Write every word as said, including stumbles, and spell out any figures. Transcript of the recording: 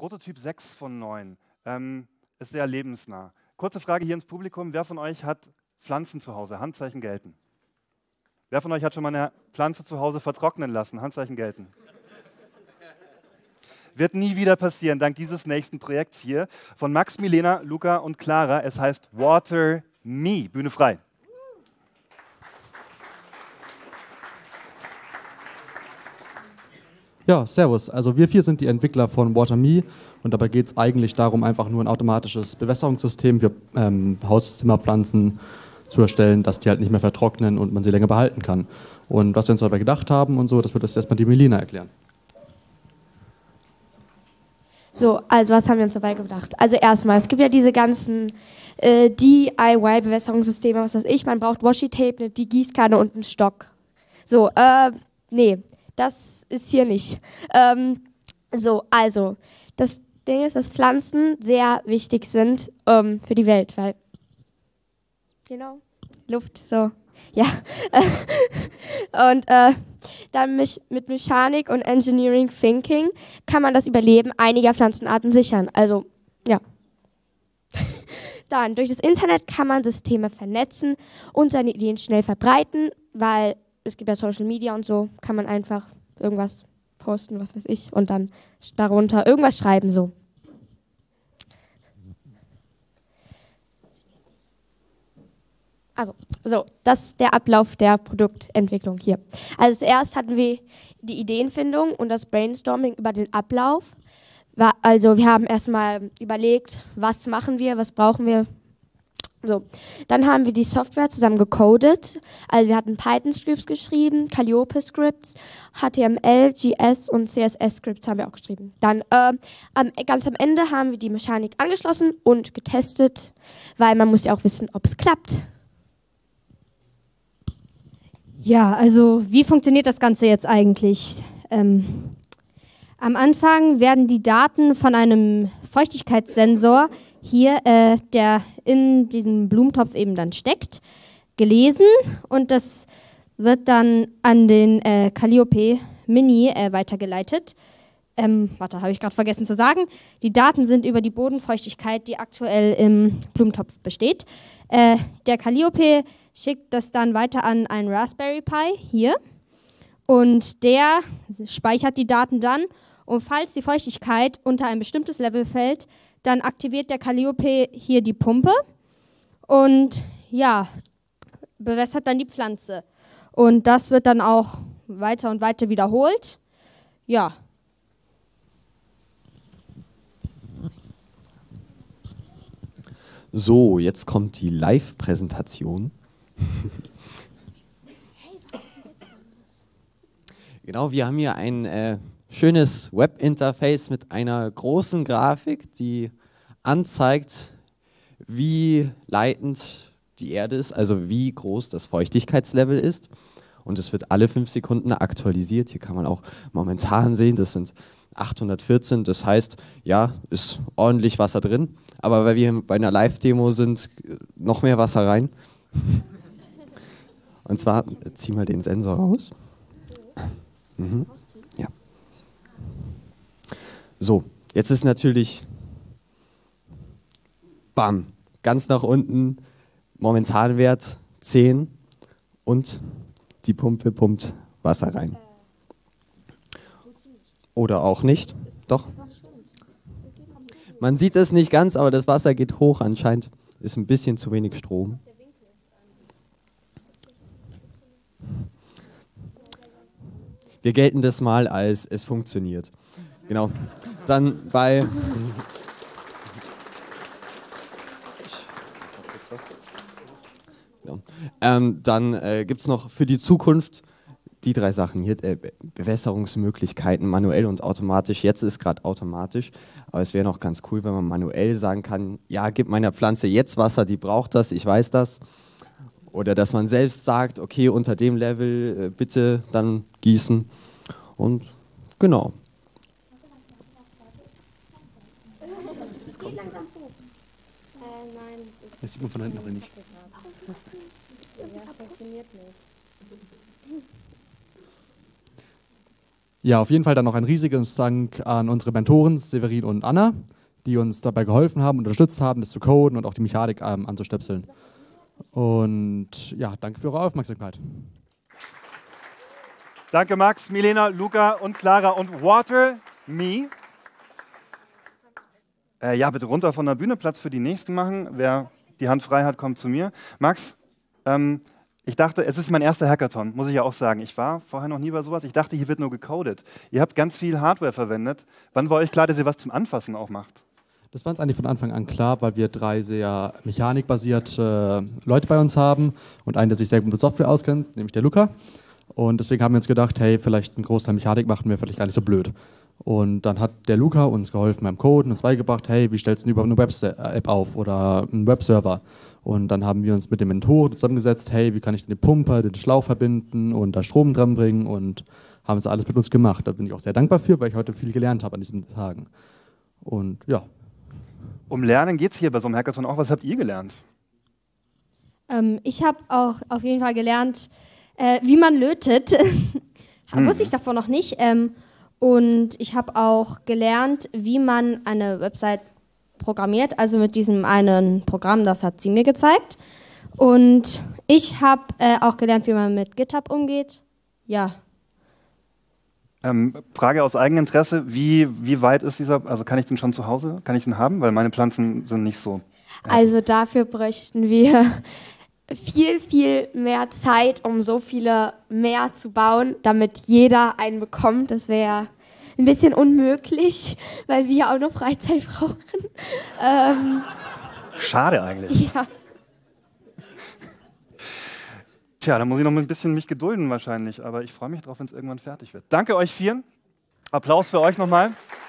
Prototyp sechs von neun. Ähm, ist sehr lebensnah. Kurze Frage hier ins Publikum. Wer von euch hat Pflanzen zu Hause? Handzeichen gelten. Wer von euch hat schon mal eine Pflanze zu Hause vertrocknen lassen? Handzeichen gelten. Wird nie wieder passieren, dank dieses nächsten Projekts hier von Max, Milena, Luca und Clara. Es heißt Water Me. Bühne frei. Ja, servus. Also wir vier sind die Entwickler von Water Me und dabei geht es eigentlich darum, einfach nur ein automatisches Bewässerungssystem für ähm, Hauszimmerpflanzen zu erstellen, dass die halt nicht mehr vertrocknen und man sie länger behalten kann. Und was wir uns dabei gedacht haben und so, das wird jetzt erstmal die Melina erklären. So, also was haben wir uns dabei gedacht? Also erstmal, es gibt ja diese ganzen äh, D I Y-Bewässerungssysteme, was weiß ich, man braucht Washi-Tape, eine die Gießkanne und einen Stock. So, äh, nee, das ist hier nicht. Ähm, so, also, das Ding ist, dass Pflanzen sehr wichtig sind ähm, für die Welt, weil, genau, Luft, so, ja. Und äh, dann mich, mit Mechanik und Engineering Thinking kann man das Überleben einiger Pflanzenarten sichern. Also, ja. Dann, durch das Internet kann man Systeme vernetzen und seine Ideen schnell verbreiten, weil es gibt ja Social Media und so, kann man einfach irgendwas posten, was weiß ich, und dann darunter irgendwas schreiben, so. Also, so, das ist der Ablauf der Produktentwicklung hier. Also zuerst hatten wir die Ideenfindung und das Brainstorming über den Ablauf. Also wir haben erstmal überlegt, was machen wir, was brauchen wir. So, dann haben wir die Software zusammen gecodet. Also wir hatten Python-Scripts geschrieben, Calliope-Scripts, H T M L, J S und C S S-Scripts haben wir auch geschrieben. Dann äh, am, ganz am Ende haben wir die Mechanik angeschlossen und getestet, weil man muss ja auch wissen, ob es klappt. Ja, also wie funktioniert das Ganze jetzt eigentlich? Ähm, am Anfang werden die Daten von einem Feuchtigkeitssensor hier, äh, der in diesem Blumentopf eben dann steckt, gelesen und das wird dann an den äh, Calliope Mini äh, weitergeleitet. Ähm, warte, habe ich gerade vergessen zu sagen. Die Daten sind über die Bodenfeuchtigkeit, die aktuell im Blumentopf besteht. Äh, der Calliope schickt das dann weiter an einen Raspberry Pi hier und der speichert die Daten dann und falls die Feuchtigkeit unter ein bestimmtes Level fällt, dann aktiviert der Calliope hier die Pumpe und ja, bewässert dann die Pflanze und das wird dann auch weiter und weiter wiederholt. Ja. So, jetzt kommt die Live-Präsentation. Genau, wir haben hier ein äh, schönes Webinterface mit einer großen Grafik, die anzeigt, wie leitend die Erde ist, also wie groß das Feuchtigkeitslevel ist. Und es wird alle fünf Sekunden aktualisiert. Hier kann man auch momentan sehen, das sind achthundertvierzehn, das heißt, ja, ist ordentlich Wasser drin. Aber weil wir bei einer Live-Demo sind, noch mehr Wasser rein. Und zwar, zieh mal den Sensor raus. Mhm. Ja. So, jetzt ist natürlich, bam, ganz nach unten, Momentanwert zehn und die Pumpe pumpt Wasser rein. Oder auch nicht, doch. Man sieht es nicht ganz, aber das Wasser geht hoch, anscheinend ist ein bisschen zu wenig Strom. Wir gelten das mal als es funktioniert. Genau. Dann bei genau. ähm, dann äh, gibt es noch für die Zukunft die drei Sachen hier, äh, Bewässerungsmöglichkeiten, manuell und automatisch. Jetzt ist gerade automatisch, aber es wäre noch ganz cool, wenn man manuell sagen kann, ja, gib meiner Pflanze jetzt Wasser, die braucht das, ich weiß das. Oder dass man selbst sagt, okay, unter dem Level äh, bitte dann gießen. Und genau. Es geht langsam hoch. Äh, nein. Das sieht man von hinten aber nicht. Ja, funktioniert nicht. Ja, auf jeden Fall dann noch ein riesiges Dank an unsere Mentoren Severin und Anna, die uns dabei geholfen haben, unterstützt haben, das zu coden und auch die Mechanik ähm, anzustöpseln. Und ja, danke für eure Aufmerksamkeit. Danke Max, Milena, Luca und Clara und WaterMe. Äh, ja, bitte runter von der Bühne, Platz für die Nächsten machen. Wer die Hand frei hat, kommt zu mir. Max, ähm, ich dachte, es ist mein erster Hackathon, muss ich ja auch sagen. Ich war vorher noch nie bei sowas. Ich dachte, hier wird nur gecodet. Ihr habt ganz viel Hardware verwendet. Wann war euch klar, dass ihr was zum Anfassen auch macht? Das war uns eigentlich von Anfang an klar, weil wir drei sehr mechanikbasierte Leute bei uns haben und einen, der sich sehr gut mit Software auskennt, nämlich der Luca. Und deswegen haben wir uns gedacht, hey, vielleicht einen Großteil Mechanik machen wir vielleicht gar nicht so blöd. Und dann hat der Luca uns geholfen beim Coden, uns beigebracht, hey, wie stellst du überhaupt eine Web-App auf oder einen Webserver? Und dann haben wir uns mit dem Mentor zusammengesetzt, hey, wie kann ich den Pumper, den Schlauch verbinden und da Strom dran bringen und haben es alles mit uns gemacht. Da bin ich auch sehr dankbar für, weil ich heute viel gelernt habe an diesen Tagen. Und ja. Um Lernen geht es hier bei so einem Hackathon auch. Was habt ihr gelernt? Ähm, ich habe auch auf jeden Fall gelernt, äh, wie man lötet. Hm. Wusste ich davor noch nicht. Ähm, und ich habe auch gelernt, wie man eine Website programmiert, also mit diesem einen Programm, das hat sie mir gezeigt. Und ich habe äh, auch gelernt, wie man mit GitHub umgeht. Ja. Ähm, Frage aus Eigeninteresse, wie, wie weit ist dieser, also kann ich den schon zu Hause, kann ich den haben? Weil meine Pflanzen sind nicht so. Ja. Also dafür bräuchten wir viel, viel mehr Zeit, um so viele mehr zu bauen, damit jeder einen bekommt. Das wäre ein bisschen unmöglich, weil wir auch noch Freizeit brauchen. ähm, Schade eigentlich. Ja. Tja, da muss ich noch ein bisschen mich gedulden wahrscheinlich, aber ich freue mich drauf, wenn es irgendwann fertig wird. Danke euch vieren. Applaus für euch nochmal.